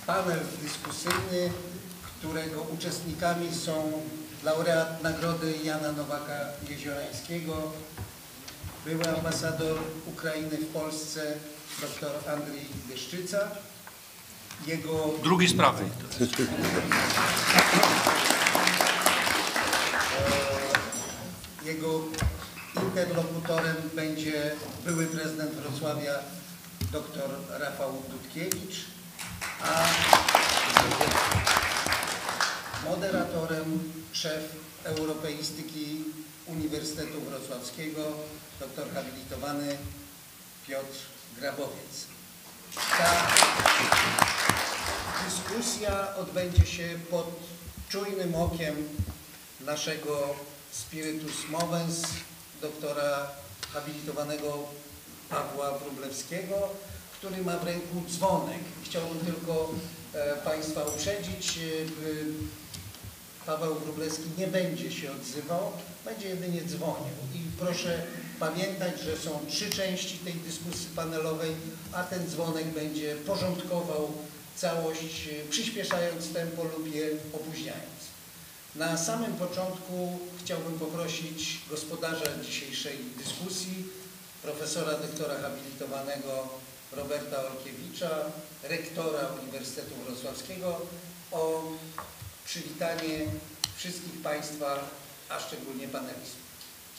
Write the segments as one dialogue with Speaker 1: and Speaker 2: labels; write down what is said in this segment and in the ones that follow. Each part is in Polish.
Speaker 1: panel dyskusyjny, którego uczestnikami są laureat Nagrody Jana Nowaka-Jeziorańskiego, były ambasador Ukrainy w Polsce dr Andrzej Deszczyca, jego...
Speaker 2: Drugi sprawy.
Speaker 1: Jego interlokutorem będzie były prezydent Wrocławia dr Rafał Dudkiewicz, a moderatorem szef europeistyki Uniwersytetu Wrocławskiego dr habilitowany Piotr Grabowiec. Ta dyskusja odbędzie się pod czujnym okiem naszego spiritus movens, doktora habilitowanego Pawła Wróblewskiego, który ma w ręku dzwonek. Chciałbym tylko Państwa uprzedzić, Paweł Wróblewski nie będzie się odzywał, będzie jedynie dzwonił. I proszę pamiętać, że są 3 części tej dyskusji panelowej, a ten dzwonek będzie porządkował całość, przyspieszając tempo lub je opóźniając. Na samym początku chciałbym poprosić gospodarza dzisiejszej dyskusji, profesora doktora habilitowanego Roberta Olkiewicza, rektora Uniwersytetu Wrocławskiego, o przywitanie wszystkich Państwa, a szczególnie panelistów.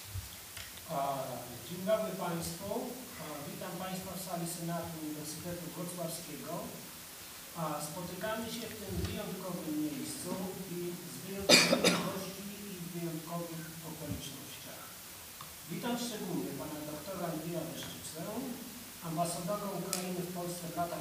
Speaker 3: Dzień dobry Państwu. Witam Państwa w sali Senatu Uniwersytetu Wrocławskiego. Spotykamy się w tym wyjątkowym miejscu i z wyjątkowych gości i w wyjątkowych okolicznościach. Witam szczególnie Pana doktora Andrzeja Deszczycę, ambasadora Ukrainy w Polsce w latach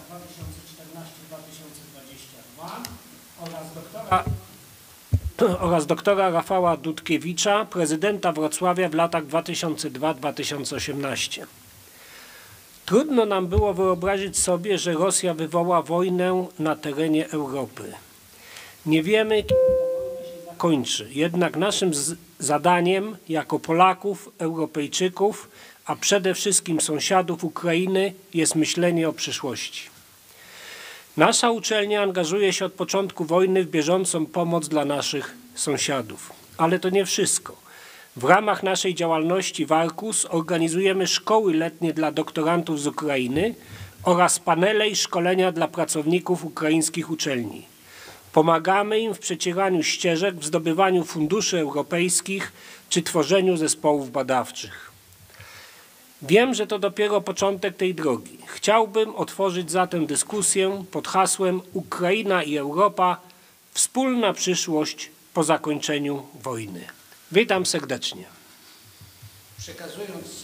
Speaker 3: 2014-2022 oraz doktora Rafała Dudkiewicza, prezydenta Wrocławia w latach 2002-2018. Trudno nam było wyobrazić sobie, że Rosja wywoła wojnę na terenie Europy. Nie wiemy, kiedy ta wojna się zakończy. Jednak naszym zadaniem jako Polaków, Europejczyków, a przede wszystkim sąsiadów Ukrainy jest myślenie o przyszłości. Nasza uczelnia angażuje się od początku wojny w bieżącą pomoc dla naszych sąsiadów. Ale to nie wszystko. W ramach naszej działalności w Arcus organizujemy szkoły letnie dla doktorantów z Ukrainy oraz panele i szkolenia dla pracowników ukraińskich uczelni. Pomagamy im w przecieraniu ścieżek, w zdobywaniu funduszy europejskich czy tworzeniu zespołów badawczych. Wiem, że to dopiero początek tej drogi. Chciałbym otworzyć zatem dyskusję pod hasłem Ukraina i Europa – wspólna przyszłość po zakończeniu wojny. Witam serdecznie.
Speaker 1: Przekazując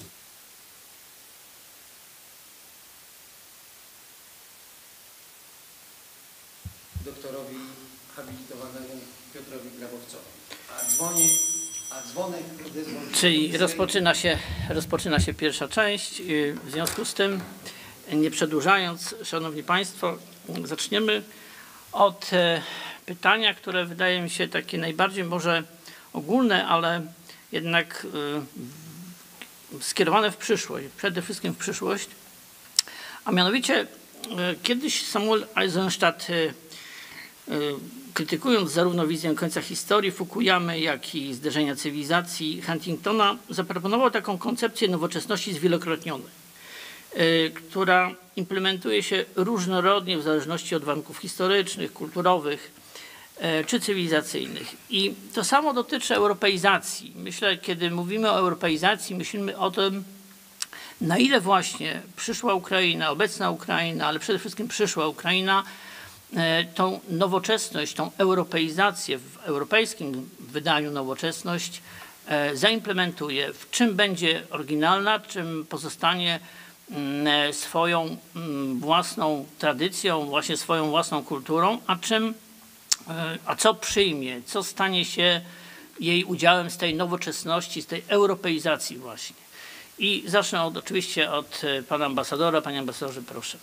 Speaker 1: doktorowi habilitowanemu Piotrowi Grabowcowi, a dzwonek...
Speaker 4: Czyli rozpoczyna się pierwsza część. W związku z tym, nie przedłużając, Szanowni Państwo, zaczniemy od pytania, które wydaje mi się takie najbardziej może ogólne, ale jednak skierowane w przyszłość, przede wszystkim w przyszłość. A mianowicie kiedyś Samuel Eisenstadt, krytykując zarówno wizję końca historii Fukuyamy, jak i zderzenia cywilizacji Huntingtona, zaproponował taką koncepcję nowoczesności zwielokrotnionej, która implementuje się różnorodnie w zależności od warunków historycznych, kulturowych czy cywilizacyjnych. I to samo dotyczy europeizacji. Myślę, kiedy mówimy o europeizacji, myślimy o tym, na ile właśnie przyszła Ukraina, obecna Ukraina, ale przede wszystkim przyszła Ukraina, tą nowoczesność, tą europeizację w europejskim wydaniu nowoczesność zaimplementuje, w czym będzie oryginalna, czym pozostanie swoją własną tradycją, właśnie swoją własną kulturą, a co przyjmie, co stanie się jej udziałem z tej nowoczesności, z tej europeizacji właśnie. I zacznę oczywiście od pana ambasadora. Panie ambasadorze, proszę.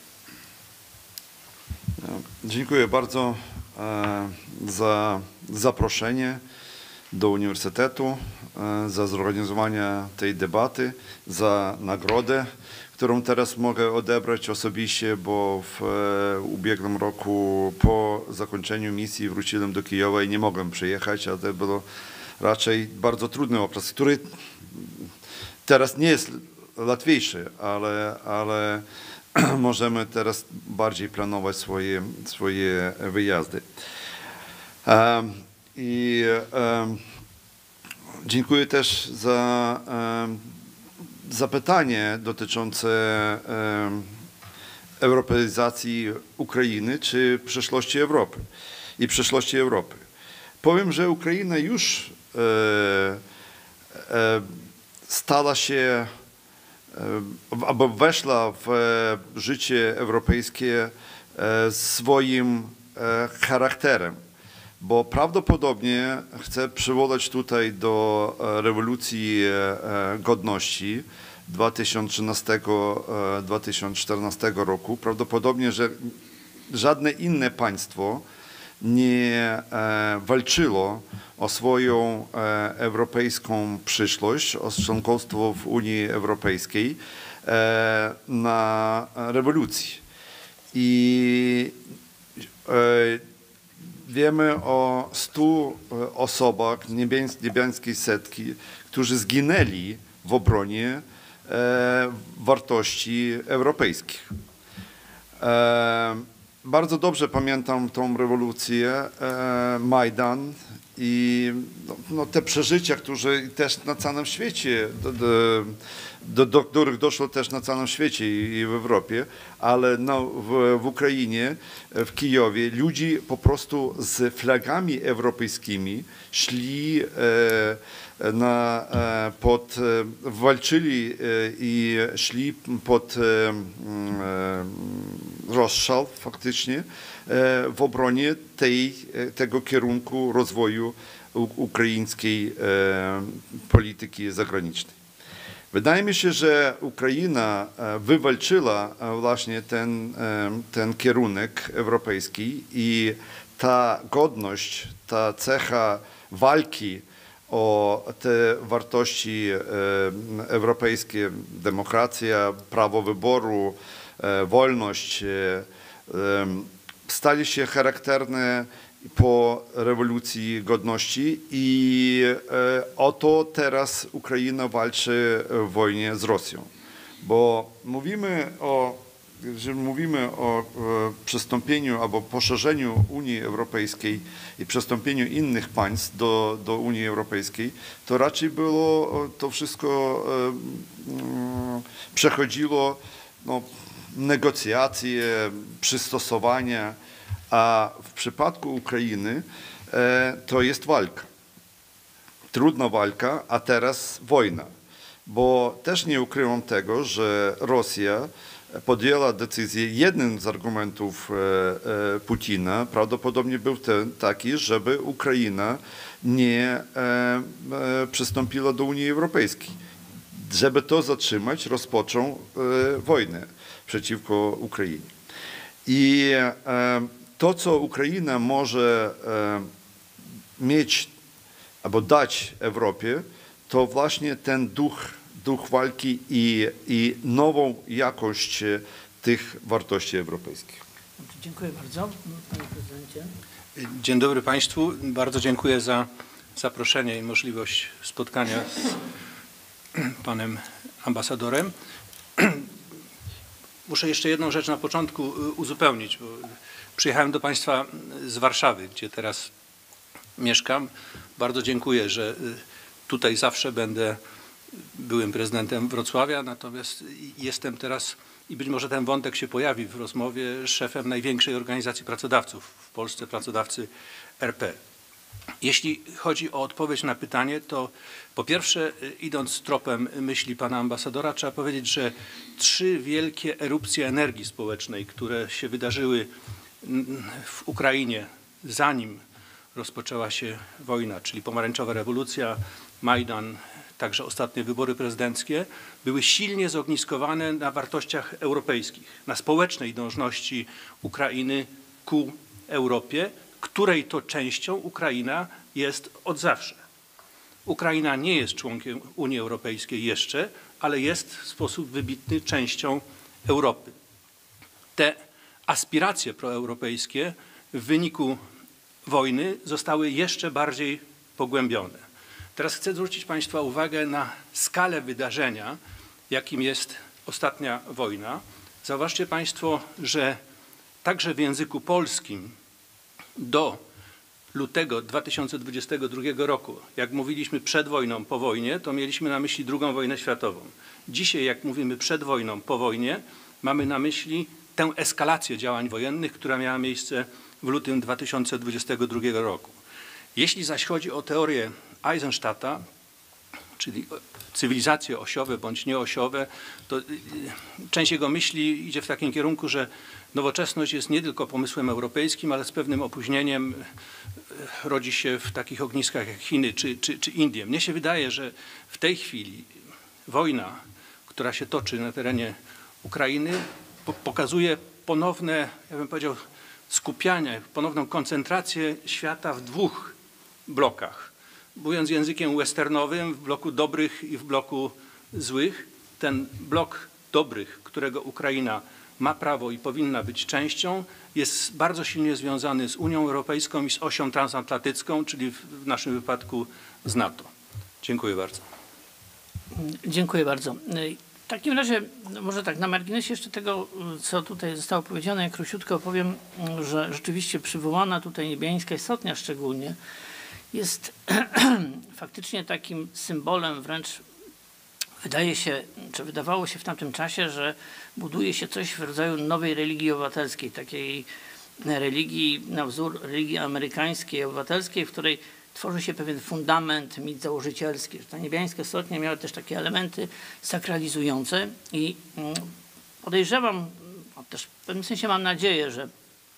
Speaker 5: Dziękuję bardzo za zaproszenie.
Speaker 2: do Uniwersytetu za zorganizowanie tej debaty, za nagrodę, którą teraz mogę odebrać osobiście, bo w ubiegłym roku po zakończeniu misji wróciłem do Kijowa i nie mogłem przyjechać, a to było raczej bardzo trudny obraz, który teraz nie jest łatwiejszy, ale możemy teraz bardziej planować swoje wyjazdy. I dziękuję też za zapytanie dotyczące europeizacji Ukrainy czy przyszłości Europy i przyszłości Europy. Powiem, że Ukraina już stała się albo weszła w życie europejskie swoim charakterem, bo prawdopodobnie chcę przywołać tutaj do rewolucji godności 2013-2014 roku. Prawdopodobnie, że żadne inne państwo nie walczyło o swoją europejską przyszłość, o członkostwo w Unii Europejskiej na rewolucji. I wiemy o 100 osobach, niebiańskiej setki, którzy zginęli w obronie wartości europejskich. Bardzo dobrze pamiętam tą rewolucję, Majdan i te przeżycia, które też na całym świecie, do których doszło też na całym świecie i w Europie, ale w Ukrainie, w Kijowie, ludzie po prostu z flagami europejskimi szli walczyli i szli pod rozstrzał faktycznie w obronie tego kierunku rozwoju ukraińskiej polityki zagranicznej. Wydaje mi się, że Ukraina wywalczyła właśnie ten kierunek europejski i ta godność, ta cecha walki o te wartości europejskie, demokracja, prawo wyboru, wolność, stali się charakterne po rewolucji godności i o to teraz Ukraina walczy w wojnie z Rosją. Bo jeżeli mówimy o przystąpieniu albo poszerzeniu Unii Europejskiej i przystąpieniu innych państw do Unii Europejskiej, to raczej to wszystko przechodziło negocjacje, przystosowania, a w przypadku Ukrainy to jest walka. Trudna walka, a teraz wojna. Bo też nie ukrywam tego, że Rosja podjęła decyzję, jednym z argumentów Putina prawdopodobnie był taki, żeby Ukraina nie przystąpiła do Unii Europejskiej. Żeby to zatrzymać, rozpoczął wojnę przeciwko Ukrainie. I to, co Ukraina może mieć albo dać Europie, to właśnie ten duch walki i nową jakość tych wartości europejskich.
Speaker 4: Dziękuję bardzo, panie prezydencie.
Speaker 5: Dzień dobry Państwu. Bardzo dziękuję za zaproszenie i możliwość spotkania z panem ambasadorem. Muszę jeszcze jedną rzecz na początku uzupełnić, bo przyjechałem do Państwa z Warszawy, gdzie teraz mieszkam. Bardzo dziękuję, że tutaj zawsze byłem prezydentem Wrocławia, natomiast jestem teraz, i być może ten wątek się pojawi w rozmowie, szefem największej organizacji pracodawców w Polsce, Pracodawcy RP. Jeśli chodzi o odpowiedź na pytanie, to po pierwsze, idąc tropem myśli pana ambasadora, trzeba powiedzieć, że 3 wielkie erupcje energii społecznej, które się wydarzyły w Ukrainie, zanim rozpoczęła się wojna, czyli pomarańczowa rewolucja, Majdan, także ostatnie wybory prezydenckie, były silnie zogniskowane na wartościach europejskich, na społecznej dążności Ukrainy ku Europie, której to częścią Ukraina jest od zawsze. Ukraina nie jest członkiem Unii Europejskiej jeszcze, ale jest w sposób wybitny częścią Europy. Te aspiracje proeuropejskie w wyniku wojny zostały jeszcze bardziej pogłębione. Teraz chcę zwrócić Państwa uwagę na skalę wydarzenia, jakim jest ostatnia wojna. Zauważcie Państwo, że także w języku polskim do lutego 2022 roku, jak mówiliśmy przed wojną, po wojnie, to mieliśmy na myśli II wojnę światową. Dzisiaj, jak mówimy przed wojną, po wojnie, mamy na myśli tę eskalację działań wojennych, która miała miejsce w lutym 2022 roku. Jeśli zaś chodzi o teorię Eisenstadta, czyli cywilizacje osiowe bądź nieosiowe, to część jego myśli idzie w takim kierunku, że nowoczesność jest nie tylko pomysłem europejskim, ale z pewnym opóźnieniem rodzi się w takich ogniskach jak Chiny czy Indie. Mnie się wydaje, że w tej chwili wojna, która się toczy na terenie Ukrainy, pokazuje ponowne, ja bym powiedział, skupianie, ponowną koncentrację świata w dwóch blokach. Mówiąc językiem westernowym, w bloku dobrych i w bloku złych. Ten blok dobrych, którego Ukraina ma prawo i powinna być częścią, jest bardzo silnie związany z Unią Europejską i z osią transatlantycką, czyli w naszym wypadku z NATO. Dziękuję bardzo.
Speaker 4: Dziękuję bardzo. W takim razie, może tak na marginesie jeszcze tego, co tutaj zostało powiedziane, ja króciutko opowiem, że rzeczywiście przywołana tutaj niebiańska istotnia szczególnie jest faktycznie takim symbolem wręcz, wydaje się, czy wydawało się w tamtym czasie, że buduje się coś w rodzaju nowej religii obywatelskiej, takiej religii na wzór religii amerykańskiej, obywatelskiej, w której tworzy się pewien fundament, mit założycielski. Ta niebiańska istotnia miała też takie elementy sakralizujące i podejrzewam, też w pewnym sensie mam nadzieję, że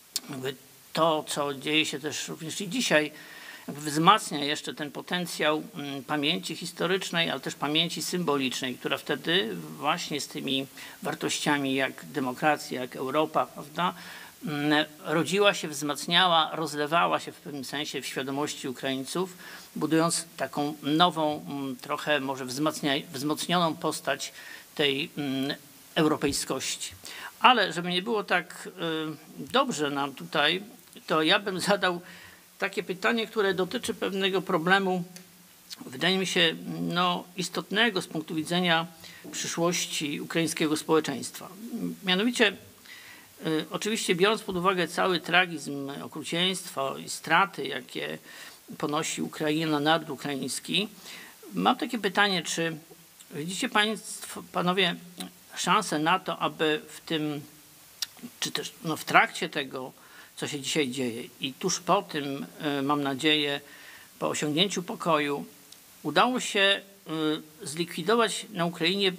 Speaker 4: to, co dzieje się też również i dzisiaj, wzmacnia jeszcze ten potencjał pamięci historycznej, ale też pamięci symbolicznej, która wtedy właśnie z tymi wartościami jak demokracja, jak Europa, prawda, rodziła się, wzmacniała, rozlewała się w pewnym sensie w świadomości Ukraińców, budując taką nową, trochę może wzmocnioną postać tej europejskości. Ale żeby nie było tak dobrze nam tutaj, to ja bym zadał takie pytanie, które dotyczy pewnego problemu, wydaje mi się, istotnego z punktu widzenia przyszłości ukraińskiego społeczeństwa. Mianowicie, oczywiście biorąc pod uwagę cały tragizm okrucieństwa i straty, jakie ponosi Ukraina, naród ukraiński, mam takie pytanie, czy widzicie Państwo, panowie, szansę na to, aby w tym, czy też w trakcie tego, co się dzisiaj dzieje i tuż po tym, mam nadzieję, po osiągnięciu pokoju, udało się zlikwidować na Ukrainie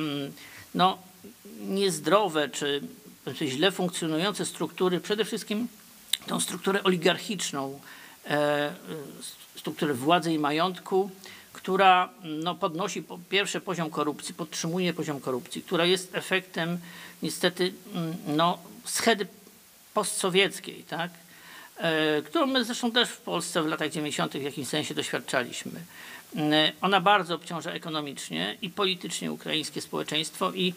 Speaker 4: niezdrowe czy źle funkcjonujące struktury, przede wszystkim tą strukturę oligarchiczną, strukturę władzy i majątku, która podnosi po pierwsze poziom korupcji, podtrzymuje poziom korupcji, która jest efektem niestety schedy postsowieckiej, tak? Którą my zresztą też w Polsce w latach 90. w jakimś sensie doświadczaliśmy. Ona bardzo obciąża ekonomicznie i politycznie ukraińskie społeczeństwo i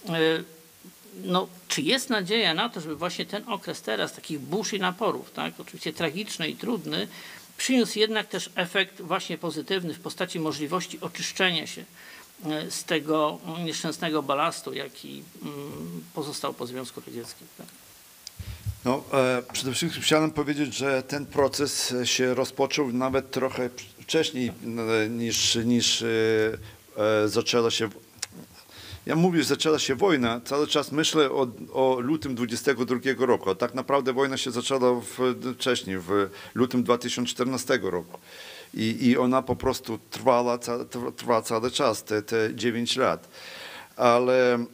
Speaker 4: czy jest nadzieja na to, żeby właśnie ten okres teraz takich burz i naporów, tak, oczywiście tragiczny i trudny, przyniósł jednak też efekt właśnie pozytywny w postaci możliwości oczyszczenia się z tego nieszczęsnego balastu, jaki pozostał po Związku Radzieckim. Tak?
Speaker 2: Przede wszystkim chciałem powiedzieć, że ten proces się rozpoczął nawet trochę wcześniej niż zaczęła się. Ja mówię, zaczęła się wojna, cały czas myślę o lutym 22 roku, a tak naprawdę wojna się zaczęła wcześniej, w lutym 2014 roku. I ona po prostu trwa cały czas, te 9 lat. Ale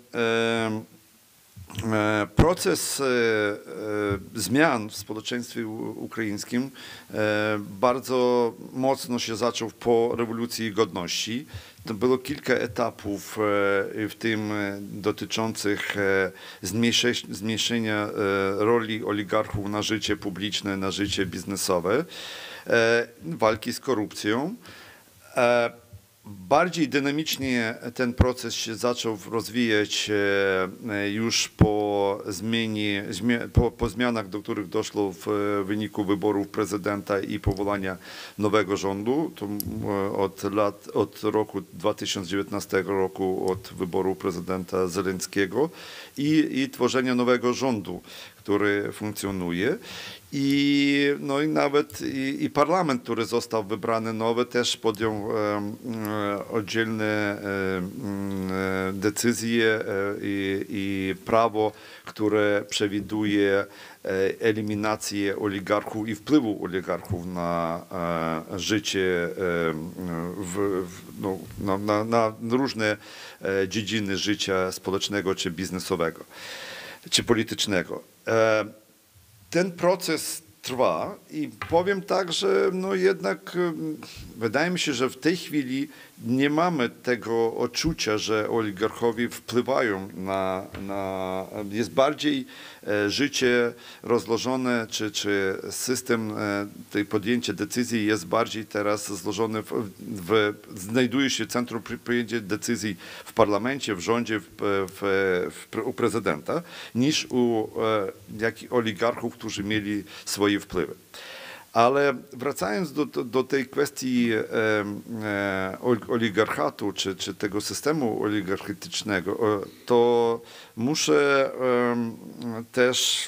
Speaker 2: proces zmian w społeczeństwie ukraińskim bardzo mocno się zaczął po rewolucji godności. To było kilka etapów, w tym dotyczących zmniejszenia roli oligarchów na życie publiczne, na życie biznesowe, walki z korupcją. Bardziej dynamicznie ten proces się zaczął rozwijać już po zmianach, do których doszło w wyniku wyborów prezydenta i powołania nowego rządu. To od roku 2019 roku, od wyboru prezydenta Zełenskiego i tworzenia nowego rządu, który funkcjonuje. I nawet parlament, który został wybrany nowy, też podjął oddzielne decyzje i prawo, które przewiduje eliminację oligarchów i wpływu oligarchów na życie, na różne dziedziny życia społecznego czy biznesowego, czy politycznego. Ten proces trwa i powiem tak, że jednak wydaje mi się, że w tej chwili nie mamy tego odczucia, że oligarchowie wpływają jest bardziej życie rozłożone, czy system tej podjęcia decyzji jest bardziej teraz złożony, znajduje się centrum podjęcia decyzji w parlamencie, w rządzie, u prezydenta, niż u oligarchów, którzy mieli swoje wpływy. Ale wracając do tej kwestii oligarchatu, czy tego systemu oligarchatycznego, to muszę też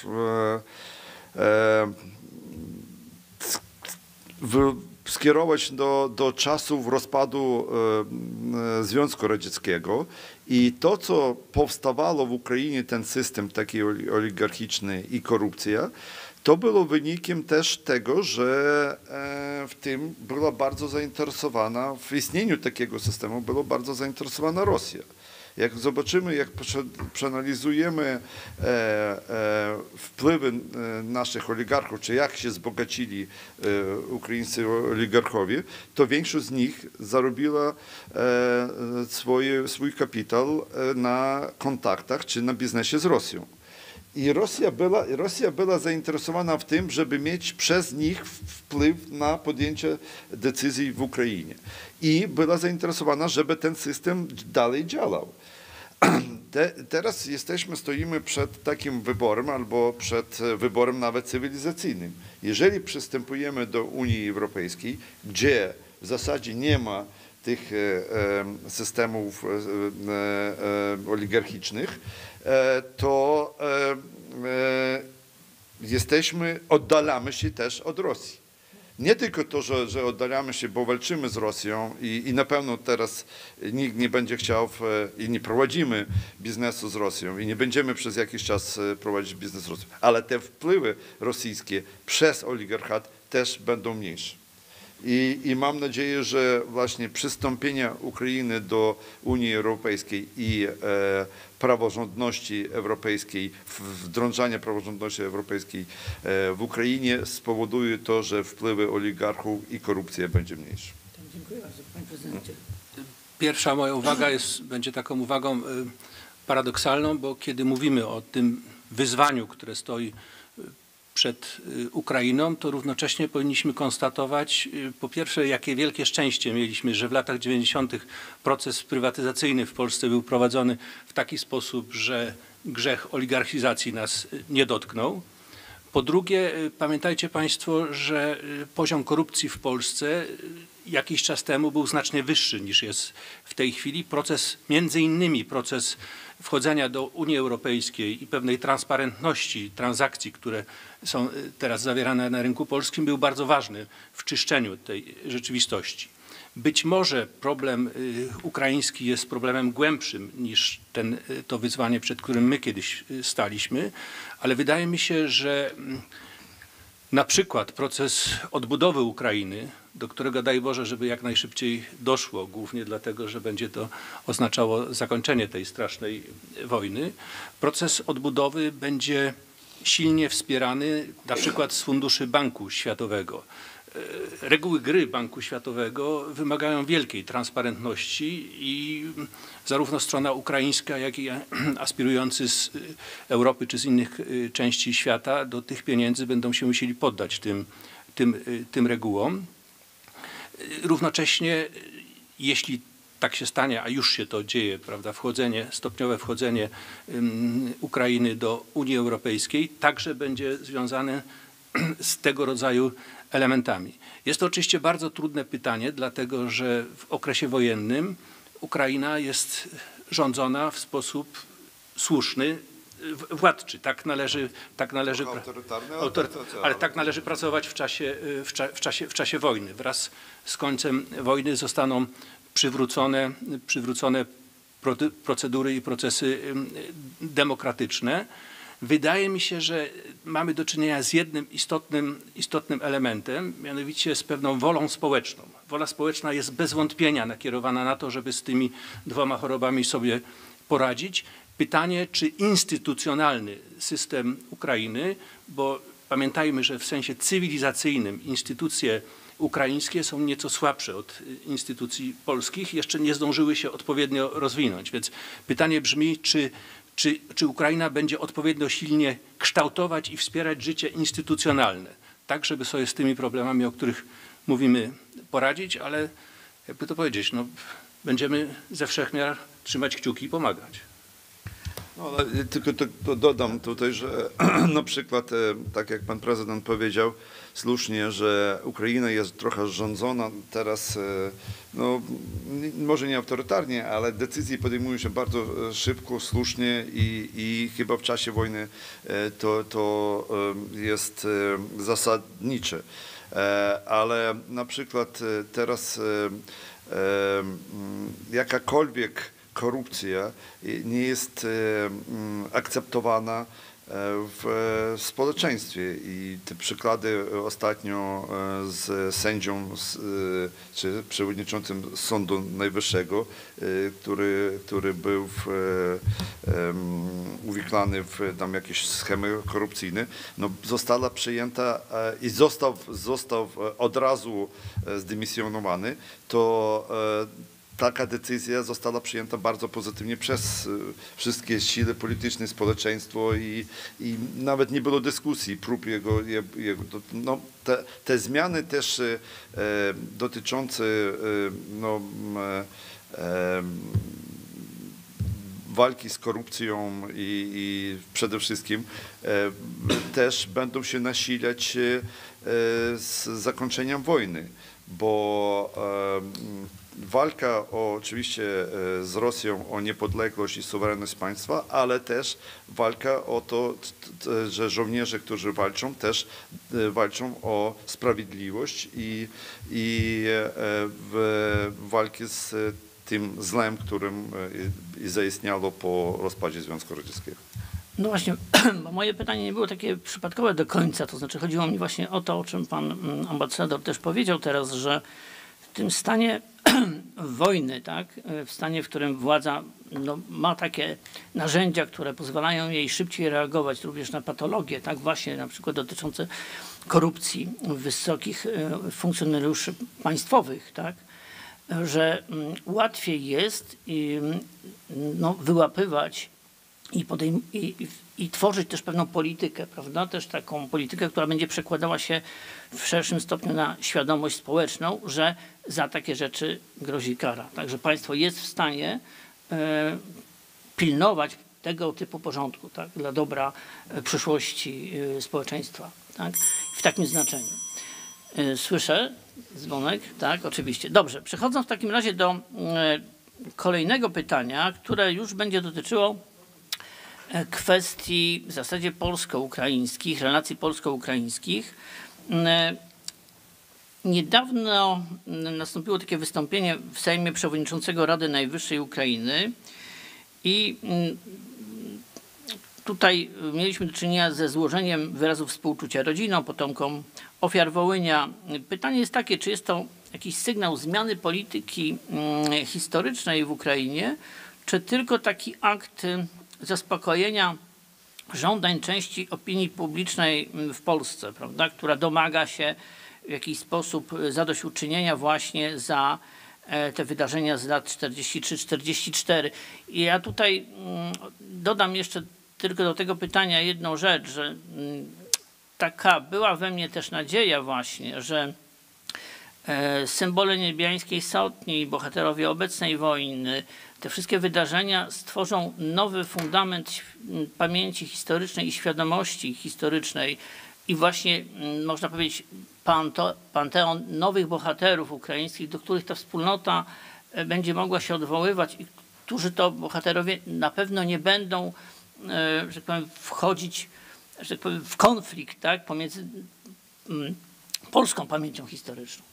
Speaker 2: skierować do czasów rozpadu Związku Radzieckiego i to, co powstawało w Ukrainie, ten system taki oligarchiczny i korupcja, to było wynikiem też tego, że w tym była bardzo zainteresowana, w istnieniu takiego systemu była bardzo zainteresowana Rosja. Jak zobaczymy, jak przeanalizujemy wpływy naszych oligarchów, czy jak się wzbogacili ukraińscy oligarchowie, to większość z nich zarobiła swój kapitał na kontaktach czy na biznesie z Rosją. I Rosja była zainteresowana w tym, żeby mieć przez nich wpływ na podjęcie decyzji w Ukrainie. I była zainteresowana, żeby ten system dalej działał. Teraz stoimy przed takim wyborem, albo przed wyborem nawet cywilizacyjnym. Jeżeli przystępujemy do Unii Europejskiej, gdzie w zasadzie nie ma tych systemów oligarchicznych, to oddalamy się też od Rosji. Nie tylko to, że oddalamy się, bo walczymy z Rosją i na pewno teraz nikt nie będzie chciał i nie prowadzimy biznesu z Rosją i nie będziemy przez jakiś czas prowadzić biznes z Rosją, ale te wpływy rosyjskie przez oligarchat też będą mniejsze. I mam nadzieję, że właśnie przystąpienie Ukrainy do Unii Europejskiej i praworządności europejskiej, wdrążanie praworządności europejskiej w Ukrainie spowoduje to, że wpływy oligarchów i korupcja będzie mniejsza.
Speaker 4: Dziękuję bardzo, panie prezydencie.
Speaker 5: Pierwsza moja uwaga będzie taką uwagą paradoksalną, bo kiedy mówimy o tym wyzwaniu, które stoi przed Ukrainą, to równocześnie powinniśmy konstatować, po pierwsze, jakie wielkie szczęście mieliśmy, że w latach 90. proces prywatyzacyjny w Polsce był prowadzony w taki sposób, że grzech oligarchizacji nas nie dotknął. Po drugie, pamiętajcie państwo, że poziom korupcji w Polsce jakiś czas temu był znacznie wyższy niż jest w tej chwili. Między innymi proces wchodzenia do Unii Europejskiej i pewnej transparentności transakcji, które są teraz zawierane na rynku polskim, był bardzo ważny w czyszczeniu tej rzeczywistości. Być może problem ukraiński jest problemem głębszym niż to wyzwanie, przed którym my kiedyś staliśmy, ale wydaje mi się, że na przykład proces odbudowy Ukrainy, do którego daj Boże, żeby jak najszybciej doszło, głównie dlatego, że będzie to oznaczało zakończenie tej strasznej wojny, proces odbudowy będzie silnie wspierany na przykład z funduszy Banku Światowego. Reguły gry Banku Światowego wymagają wielkiej transparentności i zarówno strona ukraińska, jak i aspirujący z Europy czy z innych części świata do tych pieniędzy będą się musieli poddać tym regułom. Równocześnie jeśli tak się stanie, a już się to dzieje, prawda, stopniowe wchodzenie Ukrainy do Unii Europejskiej, także będzie związane z tego rodzaju elementami. Jest to oczywiście bardzo trudne pytanie, dlatego że w okresie wojennym Ukraina jest rządzona w sposób słuszny, władczy. Tak należy ale tak należy pracować w czasie wojny. Wraz z końcem wojny zostaną przywrócone procedury i procesy demokratyczne. Wydaje mi się, że mamy do czynienia z jednym istotnym elementem, mianowicie z pewną wolą społeczną. Wola społeczna jest bez wątpienia nakierowana na to, żeby z tymi dwoma chorobami sobie poradzić. Pytanie, czy instytucjonalny system Ukrainy, bo pamiętajmy, że w sensie cywilizacyjnym instytucje ukraińskie są nieco słabsze od instytucji polskich, jeszcze nie zdążyły się odpowiednio rozwinąć. Więc pytanie brzmi, czy Ukraina będzie odpowiednio silnie kształtować i wspierać życie instytucjonalne, tak żeby sobie z tymi problemami, o których mówimy, poradzić, ale jakby to powiedzieć, no, będziemy ze wszech miar trzymać kciuki i pomagać.
Speaker 2: No, ale tylko to dodam tutaj, że na przykład, tak jak pan prezydent powiedział słusznie, że Ukraina jest trochę rządzona teraz, no, może nie autorytarnie, ale decyzje podejmują się bardzo szybko, słusznie i chyba w czasie wojny to jest zasadnicze. Ale na przykład teraz jakakolwiek korupcja nie jest akceptowana w społeczeństwie i te przykłady ostatnio z sędzią czy przewodniczącym Sądu Najwyższego, który był uwikłany w tam jakieś schemy korupcyjne, no, została przyjęta i został od razu zdymisjonowany, to taka decyzja została przyjęta bardzo pozytywnie przez wszystkie siły polityczne, społeczeństwo i nawet nie było dyskusji, prób jego no, te zmiany też dotyczące no, walki z korupcją i przede wszystkim też będą się nasilać z zakończeniem wojny, bo walka oczywiście z Rosją o niepodległość i suwerenność państwa, ale też walka o to, że żołnierze, którzy walczą, też walczą o sprawiedliwość i walki z tym złem, którym zaistniało po rozpadzie Związku Radzieckiego.
Speaker 4: No właśnie, bo moje pytanie nie było takie przypadkowe do końca, to znaczy chodziło mi właśnie o to, o czym pan ambasador też powiedział teraz, że w tym stanie wojny, tak, w stanie, w którym władza no, ma takie narzędzia, które pozwalają jej szybciej reagować również na patologie, tak, właśnie na przykład dotyczące korupcji wysokich funkcjonariuszy państwowych, tak, że łatwiej jest no, wyłapywać i tworzyć też pewną politykę, prawda? Też taką politykę, która będzie przekładała się w szerszym stopniu na świadomość społeczną, że za takie rzeczy grozi kara. Także państwo jest w stanie pilnować tego typu porządku, tak? Dla dobra przyszłości społeczeństwa, tak? W takim znaczeniu. Słyszę dzwonek? Tak, oczywiście. Dobrze, przechodząc w takim razie do kolejnego pytania, które już będzie dotyczyło kwestii w zasadzie polsko-ukraińskich, relacji polsko-ukraińskich. Niedawno nastąpiło takie wystąpienie w Sejmie przewodniczącego Rady Najwyższej Ukrainy i tutaj mieliśmy do czynienia ze złożeniem wyrazów współczucia rodzinom, potomkom ofiar Wołynia. Pytanie jest takie, czy jest to jakiś sygnał zmiany polityki historycznej w Ukrainie, czy tylko taki akt zaspokojenia żądań części opinii publicznej w Polsce, prawda, która domaga się w jakiś sposób zadośćuczynienia właśnie za te wydarzenia z lat 43-44. I ja tutaj dodam jeszcze tylko do tego pytania jedną rzecz, że taka była we mnie też nadzieja właśnie, że symbole niebiańskiej sotni, bohaterowie obecnej wojny, te wszystkie wydarzenia stworzą nowy fundament pamięci historycznej i świadomości historycznej i właśnie, można powiedzieć, panteon nowych bohaterów ukraińskich, do których ta wspólnota będzie mogła się odwoływać i którzy to bohaterowie na pewno nie będą, że tak powiem, wchodzić, że tak powiem, w konflikt, tak, pomiędzy polską pamięcią historyczną.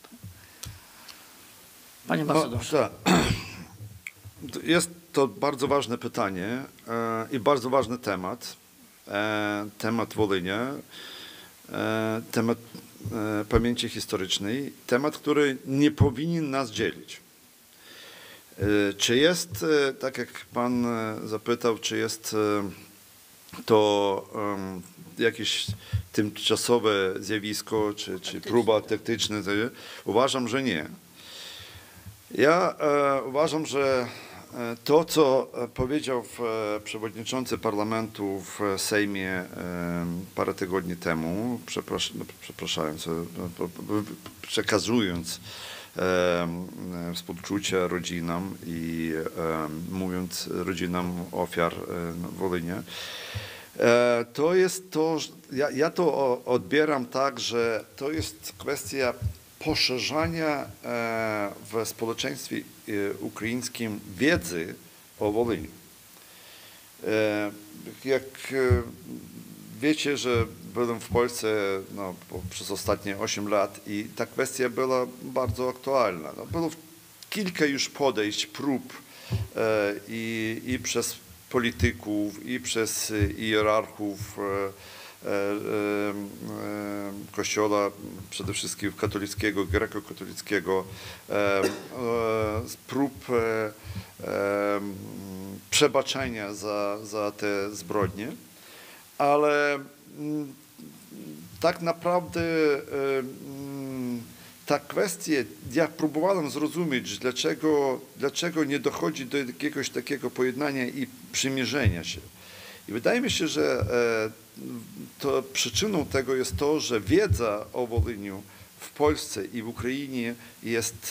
Speaker 4: Panie ambasadorze.
Speaker 2: Jest to bardzo ważne pytanie i bardzo ważny temat. Temat Wolynia, temat pamięci historycznej, temat, który nie powinien nas dzielić. Czy jest, tak jak Pan zapytał, czy jest to jakieś tymczasowe zjawisko, czy próba taktyczna? Uważam, że nie. Ja uważam, że to, co powiedział przewodniczący parlamentu w Sejmie parę tygodni temu, przekazując współczucia rodzinom i mówiąc rodzinom ofiar Wolynia, to jest to, ja to odbieram tak, że to jest kwestia poszerzania w społeczeństwie ukraińskim wiedzy o Wolyniu. Jak wiecie, że byłem w Polsce przez ostatnie 8 lat i ta kwestia była bardzo aktualna. Było kilka już podejść, prób i przez polityków, i przez hierarchów Kościoła, przede wszystkim katolickiego, grekokatolickiego, prób przebaczenia za te zbrodnie, ale tak naprawdę ta kwestia, ja próbowałem zrozumieć, dlaczego nie dochodzi do jakiegoś takiego pojednania i przymierzenia się. I wydaje mi się, że to przyczyną tego jest to, że wiedza o Wolyniu w Polsce i w Ukrainie jest,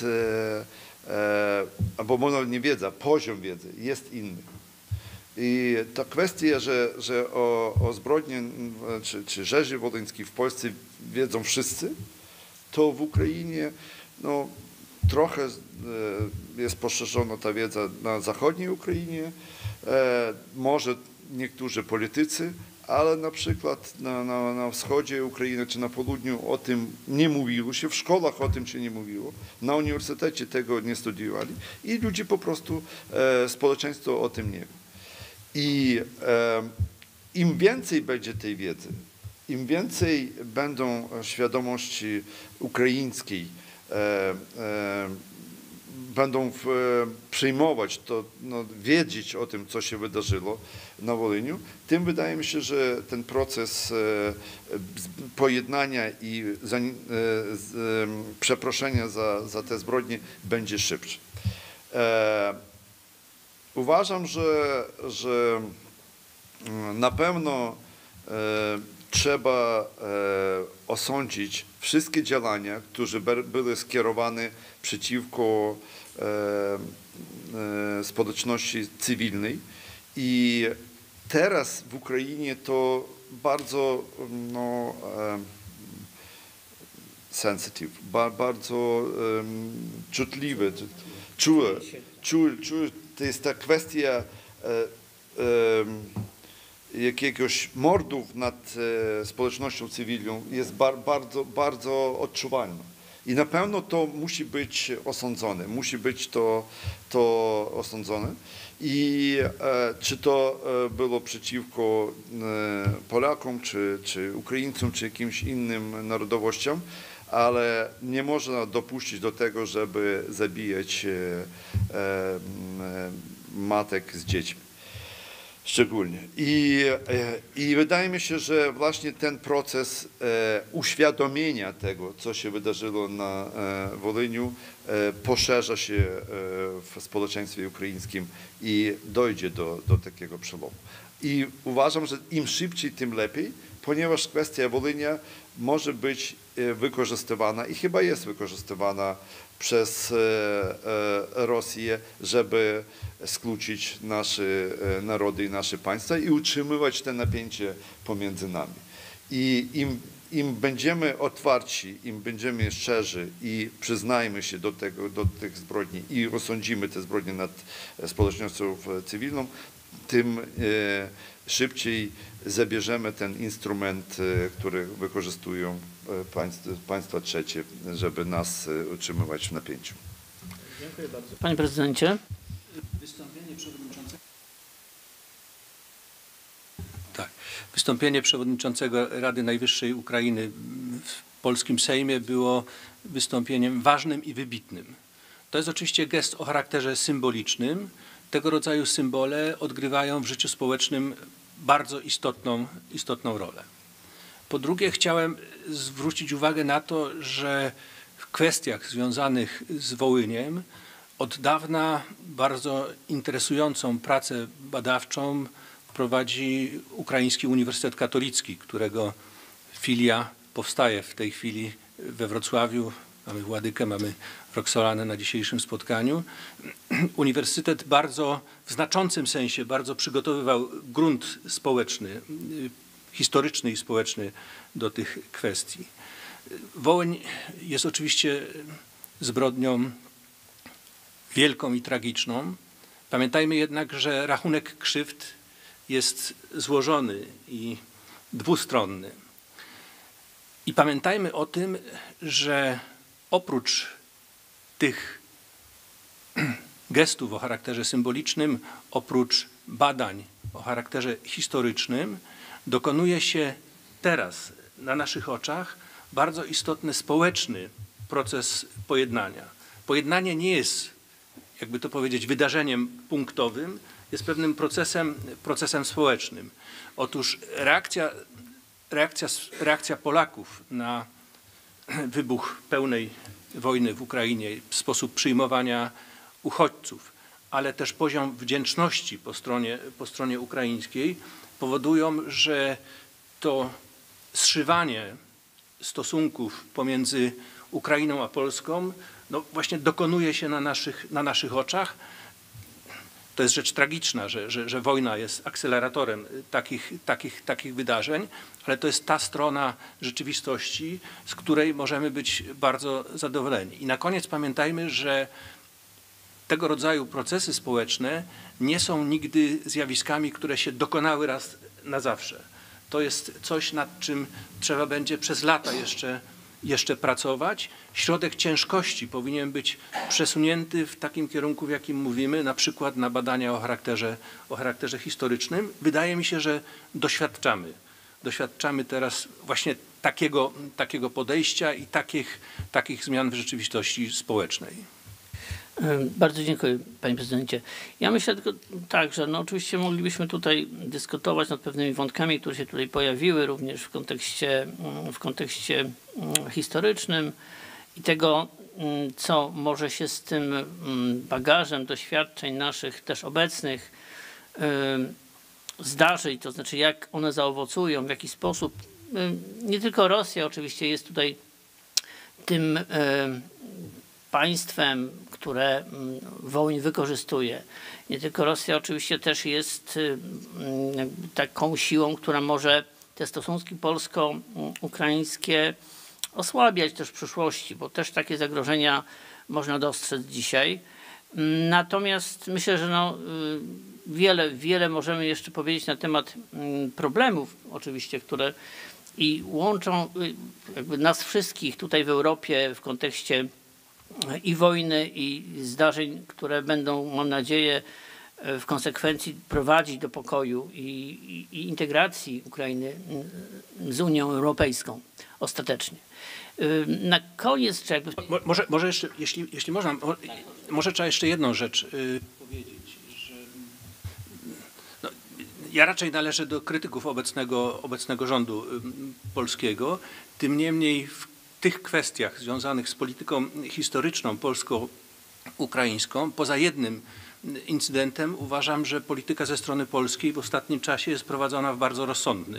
Speaker 2: albo może nie wiedza, poziom wiedzy jest inny. I ta kwestia, że o zbrodni czy rzezi wolyńskiej w Polsce wiedzą wszyscy, to w Ukrainie trochę jest poszerzona ta wiedza na zachodniej Ukrainie, może niektórzy politycy, ale na przykład na wschodzie Ukrainy czy na południu o tym nie mówiło się, w szkołach o tym się nie mówiło, na uniwersytecie tego nie studiowali i ludzie po prostu, społeczeństwo o tym nie wie. I im więcej będzie tej wiedzy, im więcej będą świadomości ukraińskiej, będą przyjmować to, wiedzieć o tym, co się wydarzyło na Wolyniu, tym wydaje mi się, że ten proces pojednania i przeproszenia za te zbrodnie będzie szybszy. Uważam, że na pewno trzeba osądzić wszystkie działania, które były skierowane przeciwko społeczności cywilnej i teraz w Ukrainie to bardzo sensitive, bardzo czułe, to jest ta kwestia jakiegoś mordów nad społecznością cywilną jest bardzo, bardzo odczuwalna. I na pewno to musi być osądzone, musi być to osądzone. I czy to było przeciwko Polakom, czy Ukraińcom, czy jakimś innym narodowościom, ale nie można dopuścić do tego, żeby zabijać matek z dziećmi. Szczególnie. I wydaje mi się, że właśnie ten proces uświadomienia tego, co się wydarzyło na Wolyniu, poszerza się w społeczeństwie ukraińskim i dojdzie do takiego przełomu. I uważam, że im szybciej, tym lepiej, ponieważ kwestia Wolynia może być wykorzystywana i chyba jest wykorzystywana przez Rosję, żeby skłócić nasze narody i nasze państwa i utrzymywać te napięcie pomiędzy nami. I im będziemy otwarci, im będziemy szczerzy i przyznajmy się do tych zbrodni i osądzimy te zbrodnie nad społecznością cywilną, tym szybciej zabierzemy ten instrument, który wykorzystują państwa trzecie, żeby nas utrzymywać w napięciu.
Speaker 4: Dziękuję bardzo. Panie prezydencie.
Speaker 5: Wystąpienie przewodniczącego Rady Najwyższej Ukrainy w polskim Sejmie było wystąpieniem ważnym i wybitnym. To jest oczywiście gest o charakterze symbolicznym. Tego rodzaju symbole odgrywają w życiu społecznym bardzo istotną rolę. Po drugie, chciałem zwrócić uwagę na to, że w kwestiach związanych z Wołyniem od dawna bardzo interesującą pracę badawczą prowadzi Ukraiński Uniwersytet Katolicki, którego filia powstaje w tej chwili we Wrocławiu. Mamy Władykę, mamy Roxolanę na dzisiejszym spotkaniu. Uniwersytet w znaczącym sensie bardzo przygotowywał grunt społeczny, historyczny i społeczny do tych kwestii. Wołyń jest oczywiście zbrodnią wielką i tragiczną. Pamiętajmy jednak, że rachunek krzywd jest złożony i dwustronny. I pamiętajmy o tym, że oprócz tych gestów o charakterze symbolicznym, oprócz badań o charakterze historycznym, dokonuje się teraz na naszych oczach bardzo istotny społeczny proces pojednania. Pojednanie nie jest, jakby to powiedzieć, wydarzeniem punktowym, jest pewnym procesem społecznym. Otóż reakcja Polaków na wybuch pełnej wojny w Ukrainie, sposób przyjmowania uchodźców, ale też poziom wdzięczności po stronie ukraińskiej powodują, że to zszywanie stosunków pomiędzy Ukrainą a Polską no właśnie dokonuje się na naszych oczach. To jest rzecz tragiczna, że wojna jest akceleratorem takich wydarzeń, ale to jest ta strona rzeczywistości, z której możemy być bardzo zadowoleni. I na koniec pamiętajmy, że tego rodzaju procesy społeczne nie są nigdy zjawiskami, które się dokonały raz na zawsze. To jest coś, nad czym trzeba będzie przez lata jeszcze pracować. Środek ciężkości powinien być przesunięty w takim kierunku, w jakim mówimy, na przykład na badania o charakterze historycznym. Wydaje mi się, że doświadczamy teraz właśnie takiego podejścia i takich zmian w rzeczywistości społecznej.
Speaker 4: Bardzo dziękuję, panie prezydencie. Ja myślę tylko tak, że no oczywiście moglibyśmy tutaj dyskutować nad pewnymi wątkami, które się tutaj pojawiły, również w kontekście historycznym i tego, co może się z tym bagażem doświadczeń naszych też obecnych zdarzyć, to znaczy jak one zaowocują, w jaki sposób. Nie tylko Rosja oczywiście jest tutaj tym państwem, które Wołyń wykorzystuje. Nie tylko Rosja oczywiście też jest taką siłą, która może te stosunki polsko-ukraińskie osłabiać też w przyszłości, bo też takie zagrożenia można dostrzec dzisiaj. Natomiast myślę, że no, wiele możemy jeszcze powiedzieć na temat problemów oczywiście, które i łączą jakby nas wszystkich tutaj w Europie w kontekście i wojny, i zdarzeń, które będą, mam nadzieję, w konsekwencji prowadzić do pokoju i integracji Ukrainy z Unią Europejską ostatecznie. Na koniec, czy jakby...
Speaker 5: Może jeszcze, jeśli można, może trzeba jeszcze jedną rzecz powiedzieć, że no, ja raczej należę do krytyków obecnego rządu polskiego, tym niemniej w tych kwestiach związanych z polityką historyczną polsko-ukraińską, poza jednym incydentem uważam, że polityka ze strony polskiej w ostatnim czasie jest prowadzona w bardzo rozsądny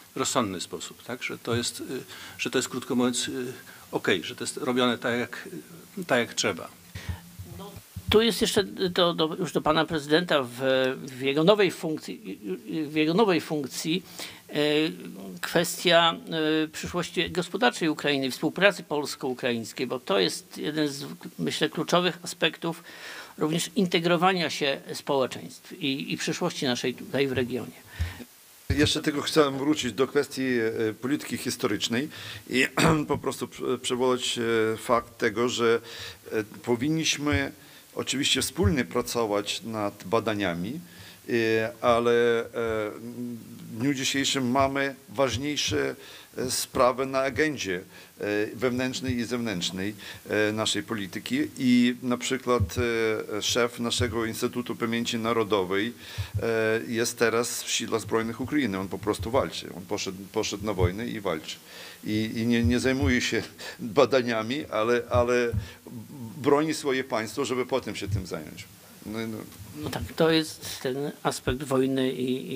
Speaker 5: rozsądny sposób, tak? Że to jest krótko mówiąc okej, że to jest robione tak jak trzeba.
Speaker 4: Tu jest jeszcze już do pana prezydenta w jego nowej funkcji kwestia przyszłości gospodarczej Ukrainy, współpracy polsko-ukraińskiej, bo to jest jeden z, myślę, kluczowych aspektów również integrowania się społeczeństw i przyszłości naszej tutaj w regionie.
Speaker 2: Jeszcze tylko chciałem wrócić do kwestii polityki historycznej i po prostu przywołać fakt tego, że powinniśmy oczywiście wspólnie pracować nad badaniami, ale w dniu dzisiejszym mamy ważniejsze sprawy na agendzie wewnętrznej i zewnętrznej naszej polityki i na przykład szef naszego Instytutu Pamięci Narodowej jest teraz w Siłach Zbrojnych Ukrainy. On po prostu walczy. On poszedł na wojnę i walczy. I nie zajmuje się badaniami, ale broni swoje państwo, żeby potem się tym zająć.
Speaker 4: No tak, to jest ten aspekt wojny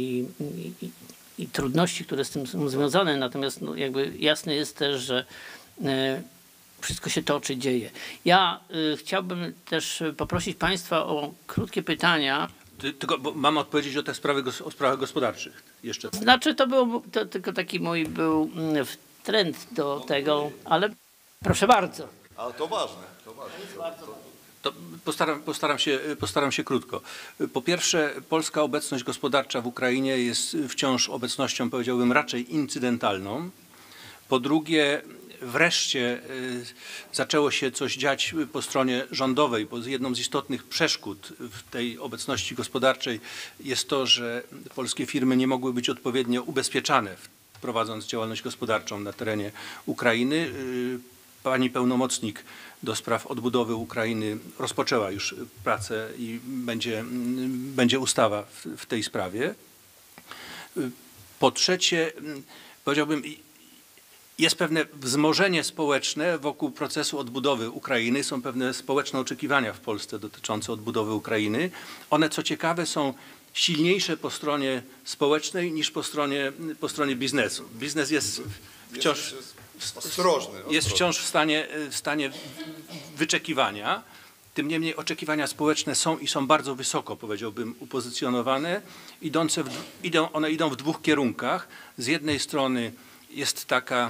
Speaker 4: i trudności, które z tym są związane, natomiast no, jakby jasne jest też, że wszystko się toczy, dzieje. Ja chciałbym też poprosić państwa o krótkie pytania.
Speaker 5: Tylko bo mam odpowiedzieć o te sprawy, o sprawach gospodarczych jeszcze.
Speaker 4: Znaczy to tylko taki mój był trend do tego, ale proszę bardzo.
Speaker 2: Ale to ważne.
Speaker 5: To postaram się krótko. Po pierwsze, polska obecność gospodarcza w Ukrainie jest wciąż obecnością, powiedziałbym, raczej incydentalną. Po drugie, wreszcie zaczęło się coś dziać po stronie rządowej, bo jedną z istotnych przeszkód w tej obecności gospodarczej jest to, że polskie firmy nie mogły być odpowiednio ubezpieczane, prowadząc działalność gospodarczą na terenie Ukrainy. Pani pełnomocnik do spraw odbudowy Ukrainy rozpoczęła już pracę i będzie ustawa w tej sprawie. Po trzecie, powiedziałbym, jest pewne wzmożenie społeczne wokół procesu odbudowy Ukrainy. Są pewne społeczne oczekiwania w Polsce dotyczące odbudowy Ukrainy. One, co ciekawe, są silniejsze po stronie społecznej niż po stronie biznesu. Biznes jest wciąż
Speaker 2: Ostrożny.
Speaker 5: Jest wciąż w stanie wyczekiwania. Tym niemniej oczekiwania społeczne są bardzo wysoko, powiedziałbym, upozycjonowane. One idą w dwóch kierunkach. Z jednej strony jest taka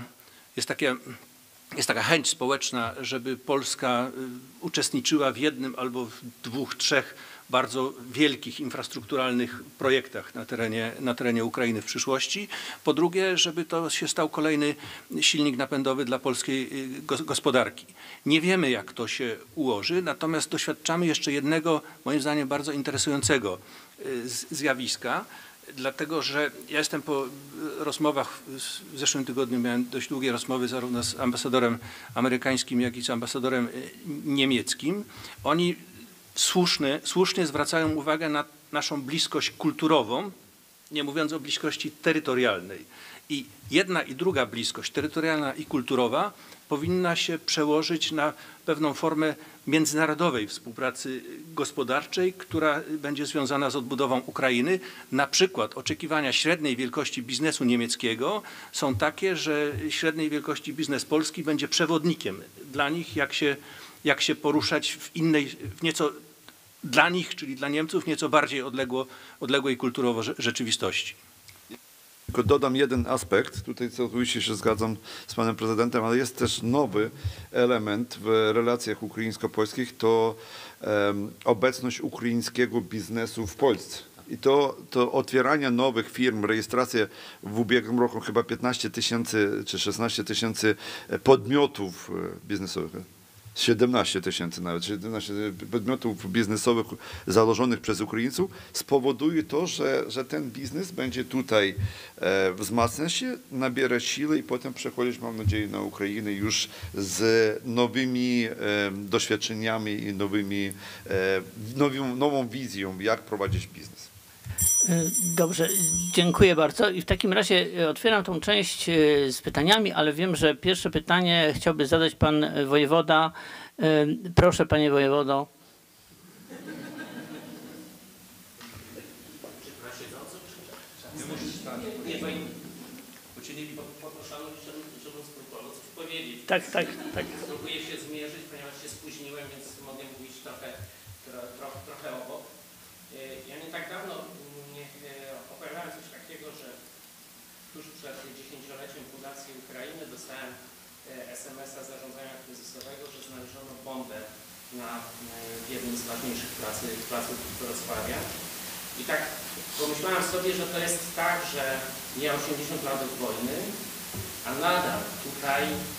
Speaker 5: chęć społeczna, żeby Polska uczestniczyła w jednym albo w dwóch, trzech bardzo wielkich infrastrukturalnych projektach na terenie Ukrainy w przyszłości. Po drugie, żeby to się stał kolejny silnik napędowy dla polskiej gospodarki. Nie wiemy, jak to się ułoży, natomiast doświadczamy jeszcze jednego, moim zdaniem, bardzo interesującego zjawiska, dlatego że ja jestem po rozmowach, w zeszłym tygodniu miałem dość długie rozmowy zarówno z ambasadorem amerykańskim, jak i z ambasadorem niemieckim. Oni słusznie zwracają uwagę na naszą bliskość kulturową, nie mówiąc o bliskości terytorialnej. I jedna i druga bliskość, terytorialna i kulturowa, powinna się przełożyć na pewną formę międzynarodowej współpracy gospodarczej, która będzie związana z odbudową Ukrainy. Na przykład oczekiwania średniej wielkości biznesu niemieckiego są takie, że średniej wielkości biznes polski będzie przewodnikiem dla nich, jak się poruszać w nieco dla nich, czyli dla Niemców, nieco bardziej odległej kulturowo rzeczywistości.
Speaker 2: Tylko dodam jeden aspekt, tutaj całkowicie się zgadzam z panem prezydentem, ale jest też nowy element w relacjach ukraińsko-polskich, to obecność ukraińskiego biznesu w Polsce. I to otwieranie nowych firm, rejestracja w ubiegłym roku chyba 15 000 czy 16 000 podmiotów biznesowych. 17 000 nawet, 17 podmiotów biznesowych założonych przez Ukraińców spowoduje to, że ten biznes będzie tutaj wzmacniać się, nabiera siły i potem przechodzić, mam nadzieję, na Ukrainę już z nowymi doświadczeniami i nową wizją, jak prowadzić biznes.
Speaker 4: Dobrze, dziękuję bardzo. I w takim razie otwieram tą część z pytaniami, ale wiem, że pierwsze pytanie chciałby zadać pan wojewoda. Proszę, panie wojewodo. Tak.
Speaker 6: Spróbuję się zmierzyć, ponieważ się spóźniłem, więc mogę mówić trochę obok. Ja nie tak dawno opowiadałem coś takiego, że tuż przed 10-leciem fundacji Ukrainy dostałem SMS-a zarządzania kryzysowego, że znaleziono bombę w jednym z ważniejszych placów Wrocławia. I tak pomyślałem sobie, że to jest tak, że mija 80 lat od wojny, a nadal tutaj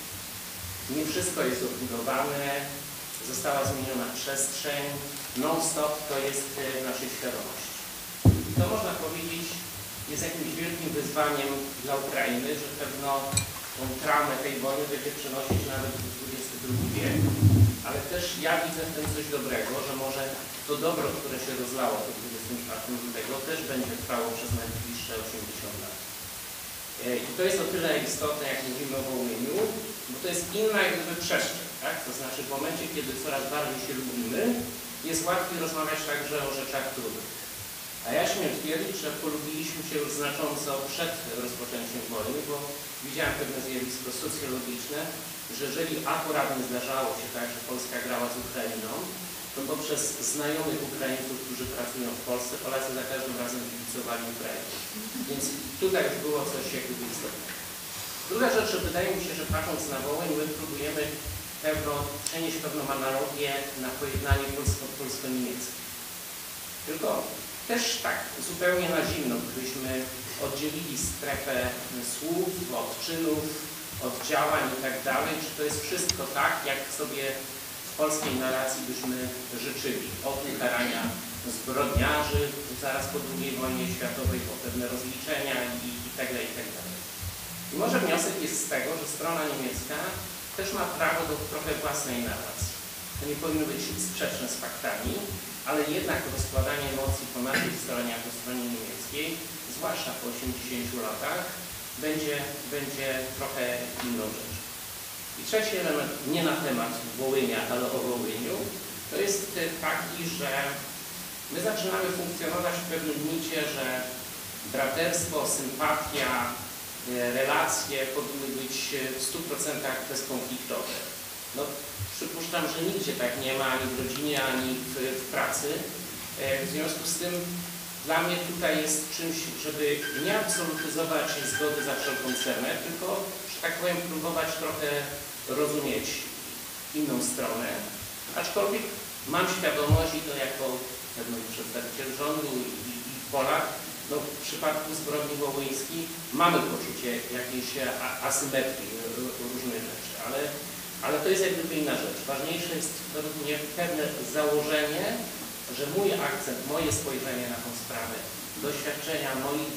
Speaker 6: nie wszystko jest odbudowane, została zmieniona przestrzeń, non-stop to jest w naszej świadomości. To można powiedzieć jest jakimś wielkim wyzwaniem dla Ukrainy, że pewno tą traumę tej wojny będzie przenosić nawet w XXI wiek. Ale też ja widzę w tym coś dobrego, że może to dobro, które się rozlało po 24 lutego też będzie trwało przez najbliższe 80 lat. I to jest o tyle istotne, jak mówimy o Wołyniu, bo to jest inna jak gdyby przestrzeń, tak? To znaczy w momencie, kiedy coraz bardziej się lubimy, jest łatwiej rozmawiać także o rzeczach trudnych. A ja śmiem twierdzić, że polubiliśmy się już znacząco przed rozpoczęciem wojny, bo widziałem pewne zjawisko socjologiczne, że jeżeli akurat nie zdarzało się tak, że Polska grała z Ukrainą, to poprzez znajomych Ukraińców, którzy pracują w Polsce, Polacy za każdym razem kibicowali Ukrainie. Więc tutaj już było coś jakby istotnego. Druga rzecz, że wydaje mi się, że patrząc na Wołyń, my próbujemy przenieść pewną analogię na pojednanie polsko-niemieckie. Tylko też tak zupełnie na zimno, gdybyśmy oddzielili strefę słów od czynów, od działań i tak dalej, czy to jest wszystko tak, jak sobie w polskiej narracji byśmy życzyli. Od ukarania zbrodniarzy zaraz po II wojnie światowej, po pewne rozliczenia i tak dalej, i tak dalej. I może wniosek jest z tego, że strona niemiecka też ma prawo do trochę własnej narracji. To nie powinno być sprzeczne z faktami, ale jednak rozkładanie emocji po naszej stronie, a po stronie niemieckiej, zwłaszcza po 80 latach, będzie trochę inną rzeczą. I trzeci element, nie na temat Wołynia, ale o Wołyniu, to jest taki, że my zaczynamy funkcjonować w pewnym micie, że braterstwo, sympatia, relacje powinny być w 100% bezkonfliktowe. No, przypuszczam, że nigdzie tak nie ma, ani w rodzinie, ani w pracy. W związku z tym dla mnie tutaj jest czymś, żeby nie absolutyzować zgody za wszelką cenę, tylko, że tak powiem, próbować trochę rozumieć inną stronę. Aczkolwiek mam świadomość i to jako pewien przedstawiciel rządu i Polak, no, w przypadku zbrodni wołyńskiej mamy poczucie jakiejś asymetrii różnych rzeczy, ale to jest jak gdyby inna rzecz. Ważniejsze jest według mnie pewne założenie, że mój akcent, moje spojrzenie na tą sprawę, doświadczenia moich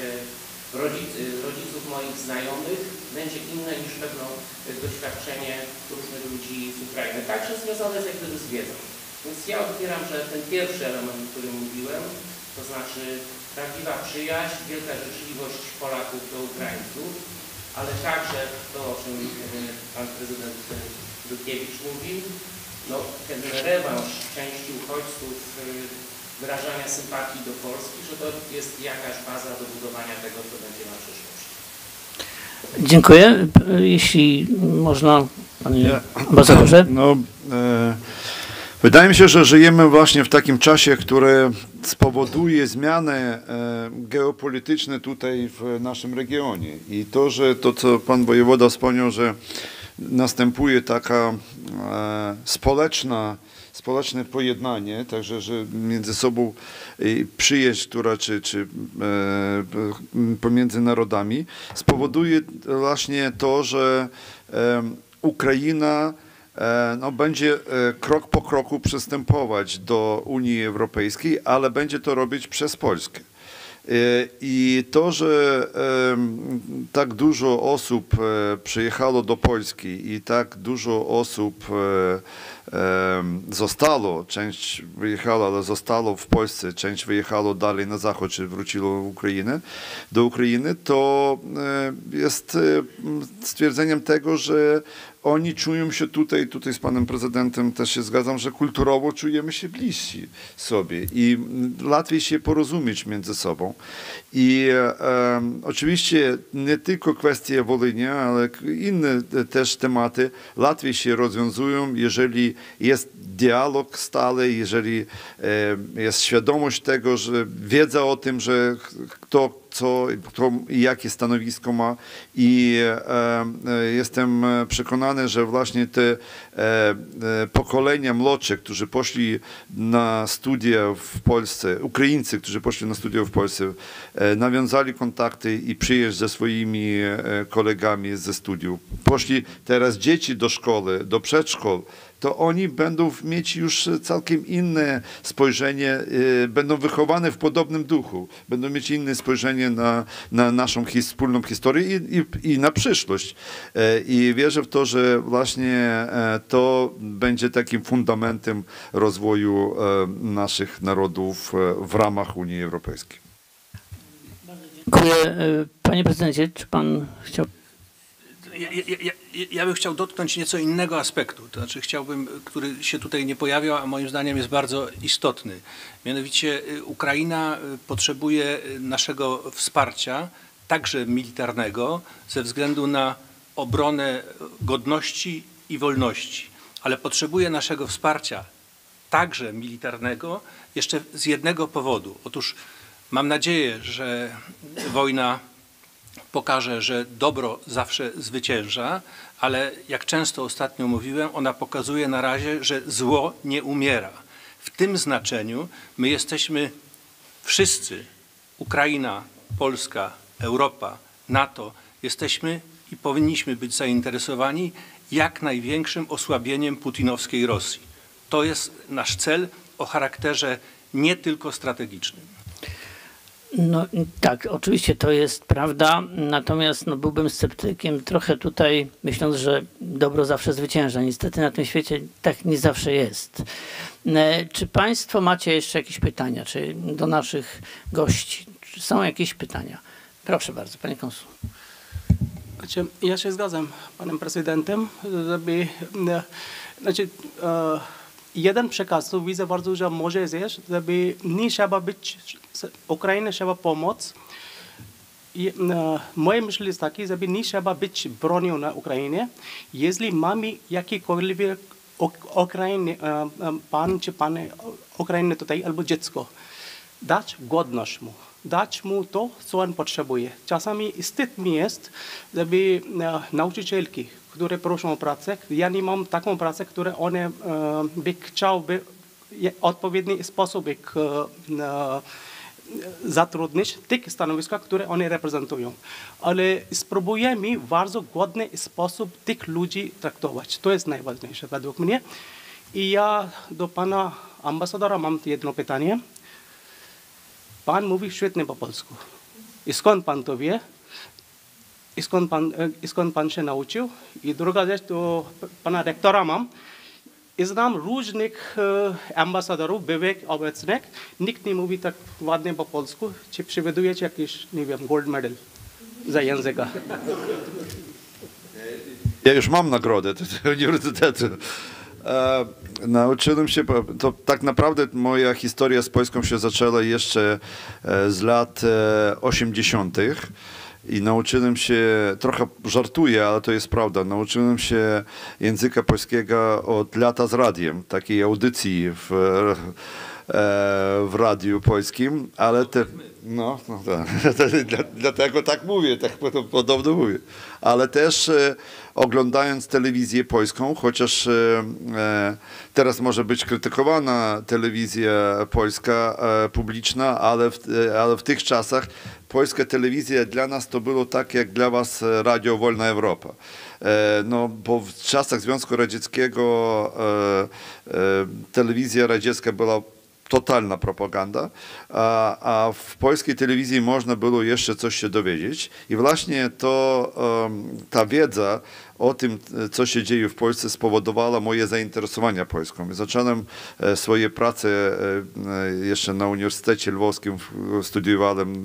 Speaker 6: rodziców, moich znajomych będzie inne niż pewno doświadczenie różnych ludzi z Ukrainy, także związane jak gdyby z wiedzą. Więc ja odbieram, że ten pierwszy element, o którym mówiłem, to znaczy prawdziwa przyjaźń, wielka życzliwość Polaków do Ukraińców, ale także to, o czym pan prezydent Dulkiewicz mówił, no, ten rewanż części uchodźców, wyrażania sympatii do Polski, że to jest jakaś baza do budowania tego, co będzie na przyszłość.
Speaker 4: Dziękuję. Jeśli można, panie ambasadorze.
Speaker 2: No, wydaje mi się, że żyjemy właśnie w takim czasie, który spowoduje zmiany geopolityczne tutaj w naszym regionie. I to, że to, co pan wojewoda wspomniał, że następuje taka społeczne pojednanie, także że między sobą przyjaźń, która czy pomiędzy narodami, spowoduje właśnie to, że Ukraina no, będzie krok po kroku przystępować do Unii Europejskiej, ale będzie to robić przez Polskę. I to, że tak dużo osób przyjechało do Polski i tak dużo osób zostało, część wyjechała, ale zostało w Polsce, część wyjechało dalej na zachód, czy wróciło do Ukrainy, to jest stwierdzeniem tego, że oni czują się tutaj z panem prezydentem też się zgadzam, że kulturowo czujemy się bliżsi sobie i łatwiej się porozumieć między sobą. I oczywiście nie tylko kwestie Wolynia, ale inne też tematy łatwiej się rozwiązują, jeżeli jest dialog stały, jeżeli jest świadomość tego, że wiedza o tym, że kto i jakie stanowisko ma i jestem przekonany, że właśnie te pokolenia młodsze, którzy poszli na studia w Polsce, Ukraińcy, którzy poszli na studia w Polsce, nawiązali kontakty i przyjeżdżali ze swoimi kolegami ze studiów. Poszli teraz dzieci do szkoły, do przedszkol, to oni będą mieć już całkiem inne spojrzenie, będą wychowane w podobnym duchu, będą mieć inne spojrzenie na naszą wspólną historię i na przyszłość. I wierzę w to, że właśnie to będzie takim fundamentem rozwoju naszych narodów w ramach Unii Europejskiej.
Speaker 4: Dziękuję. Panie prezydencie, czy pan chciał...
Speaker 5: Ja bym chciał dotknąć nieco innego aspektu, to znaczy chciałbym, który się tutaj nie pojawiał, a moim zdaniem jest bardzo istotny. Mianowicie Ukraina potrzebuje naszego wsparcia, także militarnego, ze względu na obronę godności i wolności. Ale potrzebuje naszego wsparcia, także militarnego, jeszcze z jednego powodu. Otóż mam nadzieję, że wojna pokaże, że dobro zawsze zwycięża, ale jak często ostatnio mówiłem, ona pokazuje na razie, że zło nie umiera. W tym znaczeniu my jesteśmy wszyscy, Ukraina, Polska, Europa, NATO, jesteśmy i powinniśmy być zainteresowani jak największym osłabieniem putinowskiej Rosji. To jest nasz cel o charakterze nie tylko strategicznym.
Speaker 4: No tak, oczywiście to jest prawda, natomiast no, byłbym sceptykiem trochę tutaj, myśląc, że dobro zawsze zwycięża. Niestety na tym świecie tak nie zawsze jest. Czy państwo macie jeszcze jakieś pytania, czy do naszych gości? Czy są jakieś pytania? Proszę bardzo, panie konsul.
Speaker 7: Ja się zgadzam z panem prezydentem, żeby jeden przekaz, co widzę bardzo, że może jest, żeby nie trzeba być, Ukrainie trzeba pomóc. Moje myśli jest takie, żeby nie trzeba być bronią na Ukrainie. Jeśli mamy jakikolwiek pan czy pani Ukrainy tutaj, albo dziecko, dać godność mu. Dać mu to, co on potrzebuje. Czasami wstyd mi jest, żeby nauczycielki, które proszą o pracę, ja nie mam taką pracę, którą one by chciały odpowiedni sposób zatrudnić w tych stanowiskach, które one reprezentują. Ale spróbujemy w bardzo godny sposób tych ludzi traktować. To jest najważniejsze według mnie. I ja do pana ambasadora mam jedno pytanie. Pan mówi świetnie po polsku. I skąd pan to wie? I skąd pan się nauczył? I druga rzecz, do pana rektora mam. I znam różnych ambasadorów, byłych, obecnych. Nikt nie mówi tak ładnie po polsku. Czy przewidujecie jakiś, nie wiem, gold medal za języka?
Speaker 2: Ja już mam nagrodę uniwersytetu. Nauczyłem się, to tak naprawdę moja historia z Polską się zaczęła jeszcze z lat 80. I nauczyłem się, trochę żartuję, ale to jest prawda, nauczyłem się języka polskiego od lata z radiem, takiej audycji w radiu polskim, ale dlatego tak mówię, tak podobno mówię. Ale też oglądając telewizję polską, chociaż teraz może być krytykowana telewizja polska publiczna, ale w tych czasach polska telewizja dla nas to było tak, jak dla was Radio Wolna Europa. No, bo w czasach Związku Radzieckiego telewizja radziecka była totalna propaganda, a w polskiej telewizji można było jeszcze coś się dowiedzieć. I właśnie ta wiedza o tym, co się dzieje w Polsce, spowodowała moje zainteresowanie Polską. Zacząłem swoje prace jeszcze na Uniwersytecie Lwowskim, studiowałem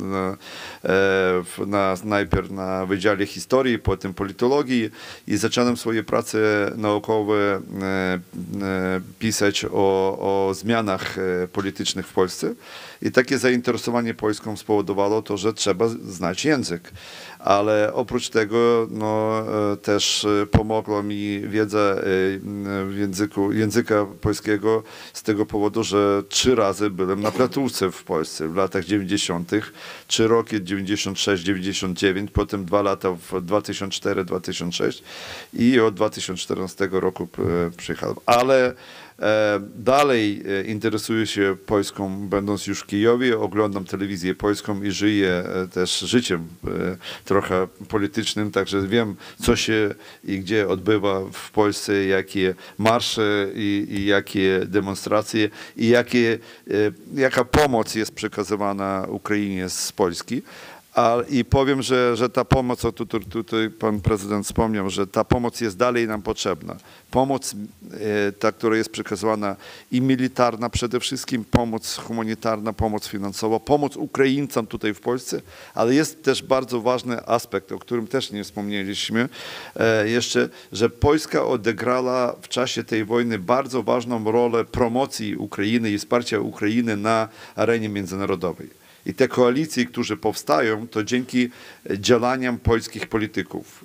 Speaker 2: najpierw na Wydziale Historii, potem politologii i zacząłem swoje prace naukowe pisać o zmianach politycznych w Polsce. I takie zainteresowanie Polską spowodowało to, że trzeba znać język. Ale oprócz tego też pomogła mi wiedza języka polskiego z tego powodu, że 3 razy byłem na placówce w Polsce w latach 90., 3 roki 96-99, potem 2 lata w 2004-2006 i od 2014 roku przyjechałem. Ale dalej interesuję się Polską, będąc już w Kijowie, oglądam telewizję polską i żyję też życiem trochę politycznym, także wiem, co się i gdzie odbywa w Polsce, jakie marsze i jakie demonstracje i jaka pomoc jest przekazywana Ukrainie z Polski. I powiem, że ta pomoc, o tutaj pan prezydent wspomniał, że ta pomoc jest dalej nam potrzebna. Pomoc, ta, która jest przekazywana i militarna przede wszystkim, pomoc humanitarna, pomoc finansowa, pomoc Ukraińcom tutaj w Polsce, ale jest też bardzo ważny aspekt, o którym też nie wspomnieliśmy jeszcze, że Polska odegrała w czasie tej wojny bardzo ważną rolę promocji Ukrainy i wsparcia Ukrainy na arenie międzynarodowej. I te koalicje, które powstają, to dzięki działaniom polskich polityków,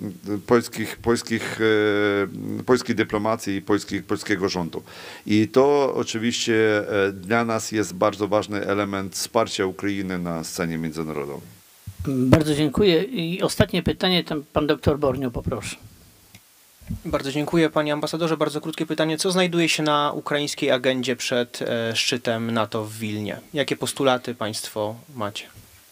Speaker 2: polskiej dyplomacji i polskiego rządu. I to oczywiście dla nas jest bardzo ważny element wsparcia Ukrainy na scenie międzynarodowej.
Speaker 4: Bardzo dziękuję. I ostatnie pytanie, pan doktor Bornio, poproszę.
Speaker 8: Bardzo dziękuję, panie ambasadorze. Bardzo krótkie pytanie. Co znajduje się na ukraińskiej agendzie przed szczytem NATO w Wilnie? Jakie postulaty państwo macie?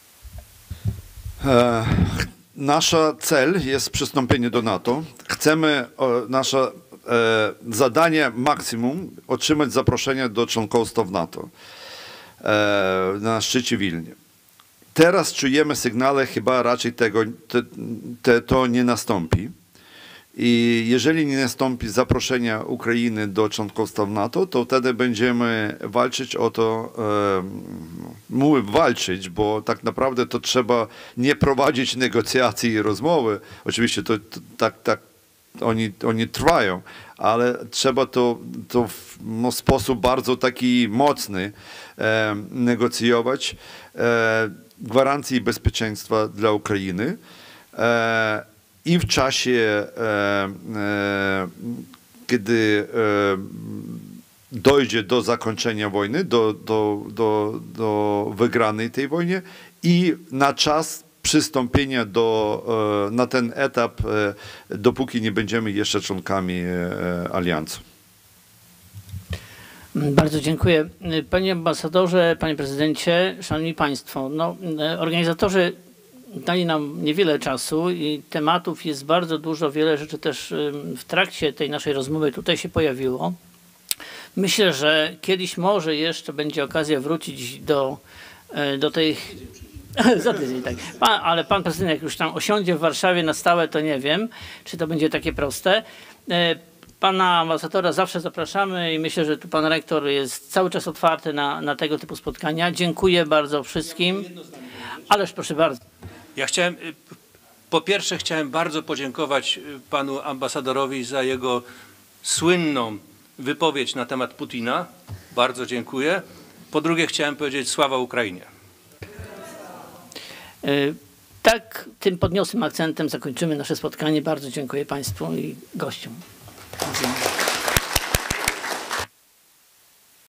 Speaker 2: Nasz cel jest przystąpienie do NATO. Chcemy, nasze zadanie maksimum, otrzymać zaproszenie do członkostwa w NATO na szczycie w Wilnie. Teraz czujemy sygnały, chyba raczej to nie nastąpi. I jeżeli nie nastąpi zaproszenia Ukrainy do członkostwa w NATO, to wtedy będziemy walczyć o to, mówię walczyć, bo tak naprawdę to trzeba nie prowadzić negocjacji i rozmowy. Oczywiście to tak oni trwają, ale trzeba to w sposób bardzo taki mocny negocjować gwarancji bezpieczeństwa dla Ukrainy. I w czasie, kiedy dojdzie do zakończenia wojny, do wygranej tej wojnie i na czas przystąpienia na ten etap, dopóki nie będziemy jeszcze członkami aliansu.
Speaker 4: Bardzo dziękuję. Panie ambasadorze, panie prezydencie, szanowni państwo, organizatorzy dali nam niewiele czasu i tematów jest bardzo dużo, wiele rzeczy też w trakcie tej naszej rozmowy tutaj się pojawiło. Myślę, że kiedyś może jeszcze będzie okazja wrócić do tej... Za tydzień, tak. Ale pan prezydent jak już tam osiądzie w Warszawie na stałe, to nie wiem, czy to będzie takie proste. Pana ambasadora zawsze zapraszamy i myślę, że tu pan rektor jest cały czas otwarty na tego typu spotkania. Dziękuję bardzo wszystkim. Ależ proszę bardzo.
Speaker 5: Ja po pierwsze chciałem bardzo podziękować panu ambasadorowi za jego słynną wypowiedź na temat Putina. Bardzo dziękuję. Po drugie chciałem powiedzieć sława Ukrainie.
Speaker 4: Tak, tym podniosłym akcentem zakończymy nasze spotkanie. Bardzo dziękuję państwu i gościom. Dziękuję.